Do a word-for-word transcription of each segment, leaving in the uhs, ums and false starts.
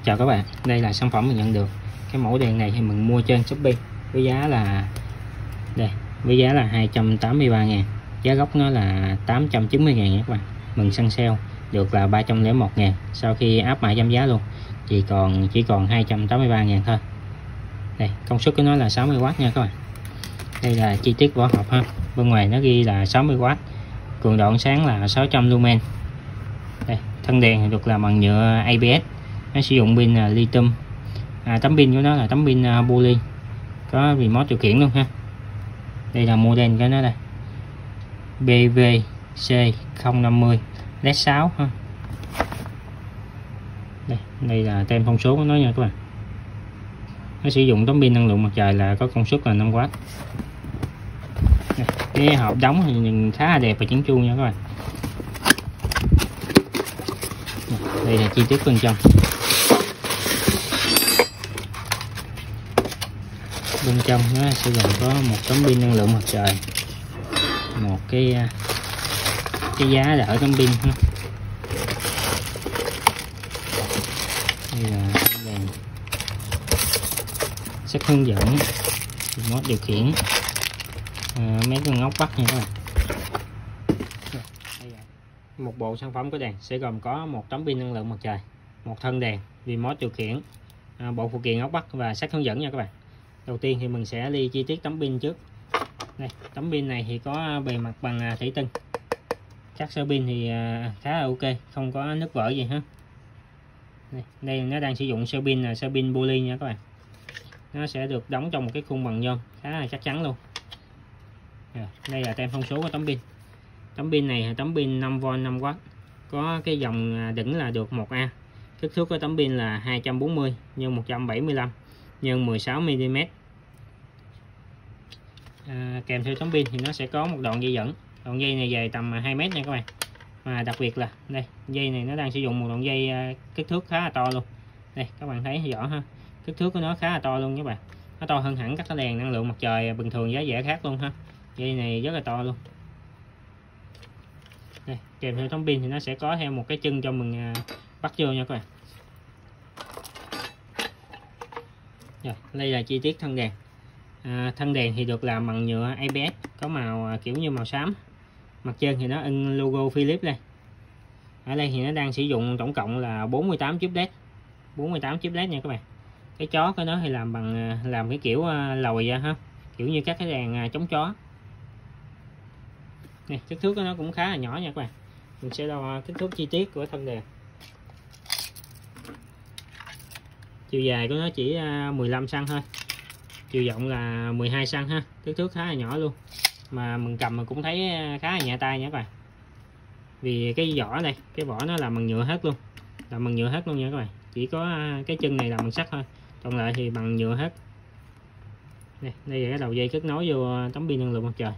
Chào các bạn, đây là sản phẩm mình nhận được. Cái mẫu đèn này thì mình mua trên Shopee với giá là đây, với giá là hai trăm tám mươi ba ngàn. Giá gốc nó là tám trăm chín mươi ngàn các bạn. Mình săn sale được là ba trăm lẻ một ngàn. Sau khi áp mã giảm giá luôn chỉ còn chỉ còn hai trăm tám mươi ba ngàn thôi. Đây, công suất của nó là sáu mươi oát nha các bạn. Đây là chi tiết vỏ hộp ha. Bên ngoài nó ghi là sáu mươi oát. Cường độ sáng là sáu trăm lumen. Đây, thân đèn được làm bằng nhựa a bê ét. Nó sử dụng pin là lithium. À, tấm pin của nó là tấm pin uh, poly. Có remote điều khiển luôn ha. Đây là model của nó đây. bê vê xê không năm mươi led sáu ha. Đây, đây là tem thông số của nó nha các bạn. Nó sử dụng tấm pin năng lượng mặt trời là có công suất là năm oát. Đây, cái hộp đóng thì nhìn khá là đẹp và chỉnh chu nha các bạn. Đây là chi tiết bên trong. Bên trong nó sẽ gồm có một tấm pin năng lượng mặt trời, một cái cái giá đỡ tấm pin ha. Đây là đèn sách hướng dẫn, remote điều khiển, à, mấy con ốc bắt nha các bạn. Một bộ sản phẩm của đèn sẽ gồm có một tấm pin năng lượng mặt trời, một thân đèn, remote điều khiển, à, bộ phụ kiện ốc bắt và sách hướng dẫn nha các bạn. Đầu tiên thì mình sẽ ly chi tiết tấm pin trước. Đây, tấm pin này thì có bề mặt bằng thủy tinh. Chắc sơ pin thì khá là ok, không có nứt vỡ gì hết. Đây, đây nó đang sử dụng sơ pin là sơ pin poly nha các bạn. Nó sẽ được đóng trong một cái khung bằng nhôm khá là chắc chắn luôn. Rồi, đây là tem thông số của tấm pin. Tấm pin này là tấm pin năm vôn năm oát. Có cái dòng đỉnh là được một A. Kích thước của tấm pin là hai trăm bốn mươi nhân một trăm bảy mươi lăm nhân mười sáu mi li mét. À, kèm theo tấm pin thì nó sẽ có một đoạn dây dẫn. Đoạn dây này dài tầm hai mét nha các bạn. Và đặc biệt là đây, dây này nó đang sử dụng một đoạn dây kích thước khá là to luôn. Đây các bạn thấy rõ ha. Kích thước của nó khá là to luôn các bạn. Nó to hơn hẳn các cái đèn năng lượng mặt trời bình thường giá rẻ khác luôn ha. Dây này rất là to luôn. Đây, kèm theo tấm pin thì nó sẽ có thêm một cái chân cho mình bắt vô nha các bạn. Rồi, đây là chi tiết thân đèn. À, thân đèn thì được làm bằng nhựa a bê ét, có màu kiểu như màu xám. Mặt trên thì nó in logo Philips đây. Ở đây thì nó đang sử dụng tổng cộng là bốn mươi tám chip led, bốn mươi tám chip led nha các bạn. Cái chó của nó thì làm bằng làm cái kiểu lồi ra ha, kiểu như các cái đèn chống chó. Này, kích thước của nó cũng khá là nhỏ nha các bạn. Mình sẽ đo kích thước chi tiết của thân đèn. Chiều dài của nó chỉ mười lăm xăng-ti-mét thôi. Chiều rộng là mười hai xăng-ti-mét ha. Kích thước khá là nhỏ luôn. Mà mình cầm mình cũng thấy khá là nhẹ tay nha các bạn. Vì cái vỏ đây, cái vỏ nó làm bằng nhựa hết luôn. Làm bằng nhựa hết luôn nha các bạn. Chỉ có cái chân này làm bằng sắt thôi. Còn lại thì bằng nhựa hết. Đây, đây là cái đầu dây kết nối vô tấm pin năng lượng mặt trời.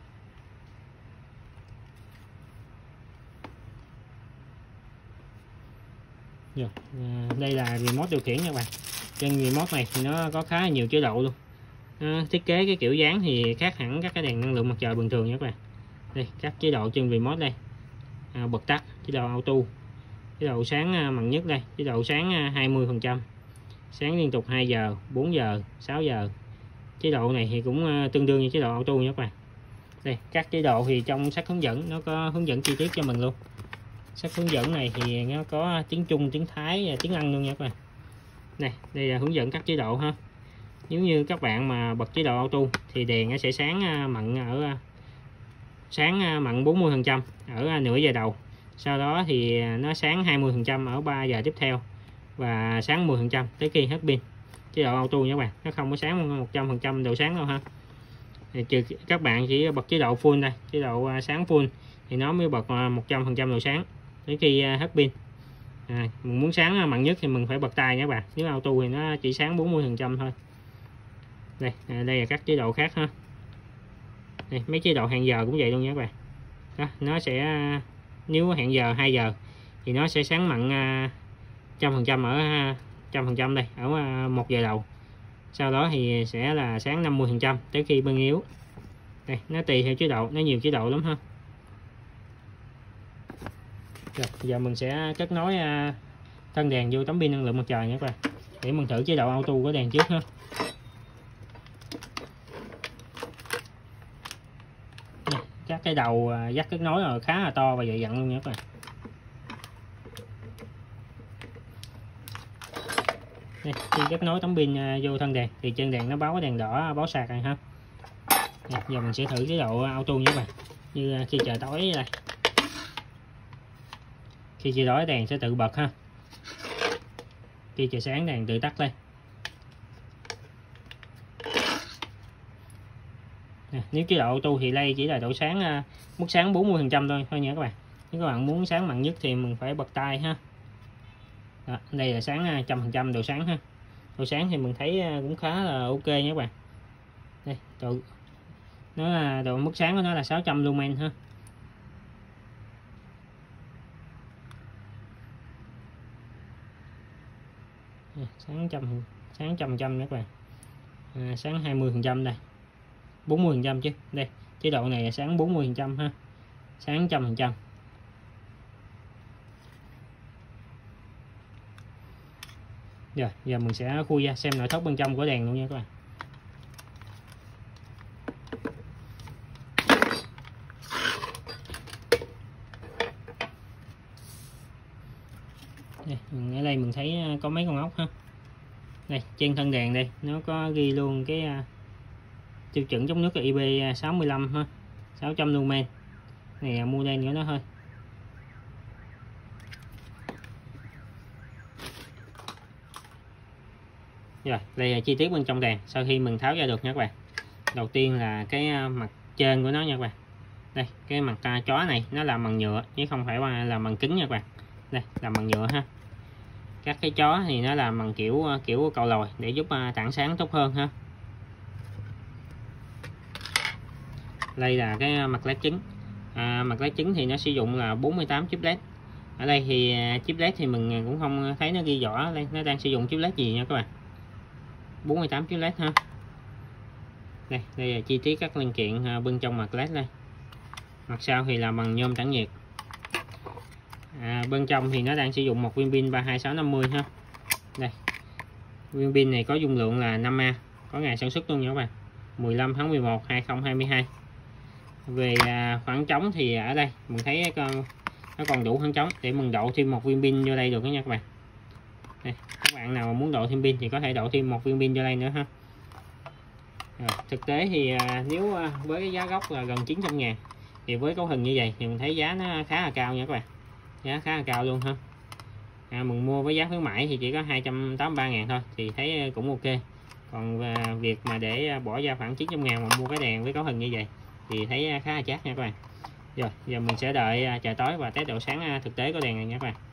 Rồi, đây là remote điều khiển nha các bạn. Trên remote này thì nó có khá là nhiều chế độ luôn. Nó thiết kế cái kiểu dáng thì khác hẳn các cái đèn năng lượng mặt trời bình thường nha các bạn. Đây, các chế độ trên remote đây. À, bật tắt, chế độ auto, chế độ sáng mạnh nhất đây, chế độ sáng hai mươi phần trăm, sáng liên tục hai giờ, bốn giờ, sáu giờ. Chế độ này thì cũng tương đương như chế độ auto nha các bạn. Đây, các chế độ thì trong sách hướng dẫn nó có hướng dẫn chi tiết cho mình luôn. Sách hướng dẫn này thì nó có tiếng Trung, tiếng Thái và tiếng Anh luôn nha các bạn. Này, đây là hướng dẫn các chế độ ha. Nếu như các bạn mà bật chế độ auto thì đèn nó sẽ sáng mặn ở sáng mặn bốn mươi phần trăm ở nửa giờ đầu. Sau đó thì nó sáng hai mươi phần trăm ở ba giờ tiếp theo và sáng mười phần trăm tới khi hết pin. Chế độ auto nha các bạn, nó không có sáng một trăm phần trăm độ sáng đâu ha. Thì trừ các bạn chỉ bật chế độ full đây, chế độ sáng full thì nó mới bật một trăm phần trăm độ sáng đến khi hết pin. À, mình muốn sáng mạnh nhất thì mình phải bật tay nha các bạn. Nếu auto thì nó chỉ sáng bốn mươi phần trăm thôi. Đây, à, đây là các chế độ khác ha. Đây, mấy chế độ hẹn giờ cũng vậy luôn nha các bạn. Đó, nó sẽ nếu hẹn giờ hai giờ thì nó sẽ sáng mặn một trăm phần trăm ở một trăm phần trăm đây, ở một giờ đầu. Sau đó thì sẽ là sáng năm mươi phần trăm tới khi pin yếu. Đây, nó tùy theo chế độ, nó nhiều chế độ lắm ha. Rồi, giờ mình sẽ kết nối thân đèn vô tấm pin năng lượng mặt trời nha các bạn, để mình thử chế độ auto của đèn trước ha. Các cái đầu dắt kết nối rồi khá là to và dày dặn luôn nha các bạn. Đây, khi kết nối tấm pin vô thân đèn thì trên đèn nó báo cái đèn đỏ báo sạc này ha. Đây, giờ mình sẽ thử chế độ auto nha các bạn. Như khi trời tối đây, khi trời tối đèn sẽ tự bật ha, khi trời sáng đèn tự tắt lên. Nè, nếu chế độ auto thì đây chỉ là độ sáng, mức sáng bốn mươi phần trăm thôi thôi nha các bạn. Nếu các bạn muốn sáng mạnh nhất thì mình phải bật tay ha. Đó, đây là sáng một trăm phần trăm độ sáng ha. Độ sáng thì mình thấy cũng khá là ok nha các bạn. Đây, độ nó là độ mức sáng của nó là sáu trăm lumen ha. Sáng trăm sáng trăm trăm nha các bạn. À, sáng hai mươi phần trăm đây, bốn mươi phần trăm chứ. Đây, chế độ này là sáng bốn mươi phần trăm ha, sáng một trăm phần trăm. Rồi, giờ mình sẽ khui ra xem nội thất bên trong của đèn luôn nha các bạn. Đây, ở đây mình thấy có mấy con ốc ha. Đây, trên thân đèn đây nó có ghi luôn cái uh, tiêu chuẩn chống nước là I P sáu mươi lăm ha, sáu trăm lumen. Này là model của nó thôi. Rồi, đây là chi tiết bên trong đèn sau khi mình tháo ra được nha các bạn. Đầu tiên là cái mặt trên của nó nha các bạn. Đây, cái mặt uh, chó này nó làm bằng nhựa chứ không phải là bằng kính nha các bạn. Đây, làm bằng nhựa ha. Các cái chó thì nó làm bằng kiểu kiểu cầu lòi để giúp uh, tản sáng tốt hơn ha. Đây là cái mặt led trứng. À, mặt led trứng thì nó sử dụng là bốn mươi tám chip led. Ở đây thì chip led thì mình cũng không thấy nó ghi rõ đây nó đang sử dụng chip led gì nha các bạn. bốn mươi tám chip led ha. Đây, đây là chi tiết các linh kiện bên trong mặt led đây. Mặt sau thì là bằng nhôm tản nhiệt. À, bên trong thì nó đang sử dụng một viên pin ba hai sáu năm mươi ha. Đây, viên pin này có dung lượng là năm A, có ngày sản xuất luôn nha các bạn, mười lăm tháng mười một hai không hai hai. Về à, khoảng trống thì ở đây mình thấy con nó còn đủ khoảng trống để mình độ thêm một viên pin vô đây được đó nha các bạn. Đây, các bạn nào muốn độ thêm pin thì có thể độ thêm một viên pin vô đây nữa ha. Rồi, thực tế thì à, nếu à, với cái giá gốc là gần chín trăm ngàn thì với cấu hình như vậy thì mình thấy giá nó khá là cao nha các bạn, giá khá là cao luôn ha. À, mình mua với giá khuyến mãi thì chỉ có hai trăm tám mươi ba ngàn thôi thì thấy cũng ok. Còn à, việc mà để bỏ ra khoảng chín trăm ngàn mà mua cái đèn với cấu hình như vậy thì thấy khá là chát nha các bạn. Rồi giờ mình sẽ đợi trời tối và test độ sáng thực tế của đèn này nha các bạn.